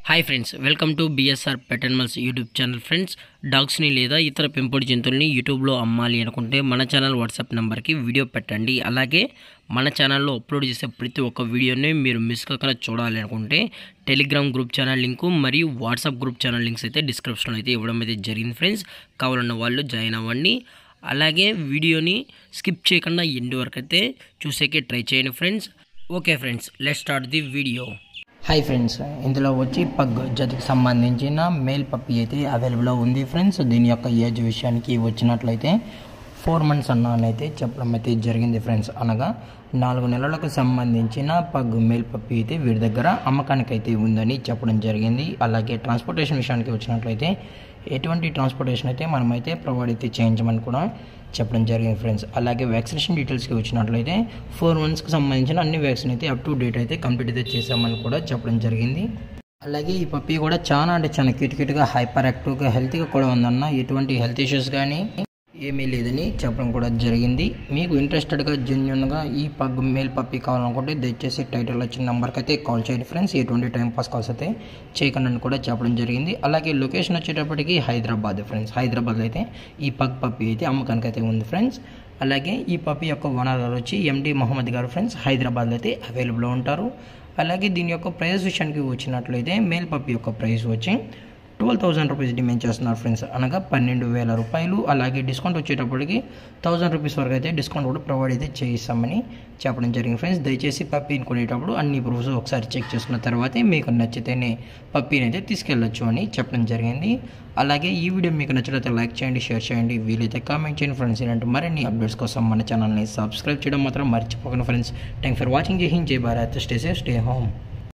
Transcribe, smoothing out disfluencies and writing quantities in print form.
Hi friends, welcome to BSR pet animals YouTube channel. Friends, డాగ్స్ని లేదా ఇతర పెంపుడు జంతువుల్ని యూట్యూబ్లో అమ్మాలి అనుకుంటే మన ఛానల్ వాట్సాప్ నెంబర్కి వీడియో పెట్టండి. అలాగే మన ఛానల్లో అప్లోడ్ చేసే ప్రతి ఒక్క వీడియోని మీరు మిస్ కాకుండా చూడాలి అనుకుంటే టెలిగ్రామ్ గ్రూప్ ఛానల్ లింకు మరియు వాట్సాప్ గ్రూప్ ఛానల్ లింక్స్ అయితే డిస్క్రిప్షన్లో అయితే ఇవ్వడం అయితే జరిగింది. ఫ్రెండ్స్, కావాలన్న వాళ్ళు జాయిన్ అవ్వండి. అలాగే వీడియోని స్కిప్ చేయకుండా ఎండ్ వరకు అయితే చూసేకే ట్రై చేయండి friends. Okay friends, let's start the video. Hi friends, ఇందులో వచ్చి పగ్ జతకి సంబంధించిన మేల్ పప్పీ అయితే అవైలబుల్లో ఉంది ఫ్రెండ్స్. దీని యొక్క ఏజ్ విషయానికి వచ్చినట్లయితే 4 months అయితే చెప్పడం అయితే జరిగింది ఫ్రెండ్స్. అనగా 4 నెలలకు సంబంధించిన పగ్ మేల్ పప్పీ అయితే వీరి దగ్గర అమ్మకానికి అయితే ఉందని చెప్పడం జరిగింది. అలాగే ట్రాన్స్పోర్టేషన్ విషయానికి వచ్చినట్లయితే ఎటువంటి ట్రాన్స్పోర్టేషన్ అయితే మనమైతే ప్రొవైడ్ అయితే చేయించమని కూడా చెప్పడం జరిగింది ఫ్రెండ్స్. అలాగే వ్యాక్సినేషన్ డీటెయిల్స్కి వచ్చినట్లయితే 4 monthsకి సంబంధించిన అన్ని వ్యాక్సిన్ అయితే అప్ టు డేట్ అయితే కంప్లీట్ అయితే చేసామని కూడా చెప్పడం జరిగింది. అలాగే ఈ పప్పీ కూడా చాలా క్యూట్గా హైపర్ యాక్టివ్గా హెల్తీగా కూడా ఉందన్న, ఎటువంటి హెల్త్ ఇష్యూస్ కానీ ఏమీ లేదని చెప్పడం కూడా జరిగింది. మీకు ఇంట్రెస్టెడ్గా జెన్యున్గా ఈ పగ్ మేల్ పప్పీ కావాలనుకుంటే దయచేసి టైటిల్ వచ్చిన నెంబర్కి అయితే కాల్ చేయండి ఫ్రెండ్స్. ఎటువంటి టైం పాస్ కాల్స్ అయితే చేయకండి కూడా చెప్పడం జరిగింది. అలాగే లొకేషన్ వచ్చేటప్పటికి హైదరాబాద్ ఫ్రెండ్స్. హైదరాబాద్లో అయితే ఈ పగ్ పప్పీ అయితే అమ్మకానికి అయితే ఉంది ఫ్రెండ్స్. అలాగే ఈ పప్పీ యొక్క ఓనర్ వచ్చి ఎండి మొహమ్మద్ గారు ఫ్రెండ్స్. హైదరాబాద్లో అయితే అవైలబుల్లో ఉంటారు. అలాగే దీని యొక్క ప్రైస్ విషయానికి వచ్చినట్లయితే మేల్ పప్పీ యొక్క ప్రైస్ వచ్చి 12,000 రూపీస్ డిమాండ్ చేస్తున్నారు ఫ్రెండ్స్. అనగా 12,000 రూపాయలు. అలాగే డిస్కౌంట్ వచ్చేటప్పటికి 1,000 రూపీస్ వరకు అయితే డిస్కౌంట్ కూడా ప్రొవైడ్ అయితే చేయిస్తామని చెప్పడం జరిగింది ఫ్రెండ్స్. దయచేసి పప్పీని కొనేటప్పుడు అన్ని ప్రూఫ్స్ ఒకసారి చెక్ చేసుకున్న తర్వాతే మీకు నచ్చితేనే పప్పీని అయితే తీసుకెళ్ళొచ్చు అని చెప్పడం జరిగింది. అలాగే ఈ వీడియో మీకు నచ్చినట్లయితే లైక్ చేయండి, షేర్ చేయండి, వీలైతే కామెంట్ చేయండి ఫ్రెండ్స్. ఇలాంటి మరిన్ని అప్డేట్స్ కోసం మన ఛానల్ని సబ్స్క్రైబ్ చేయడం మాత్రం మర్చిపోకండి friends. Thank for watching. Jai Hind, Jai Bharat, stay safe, stay home.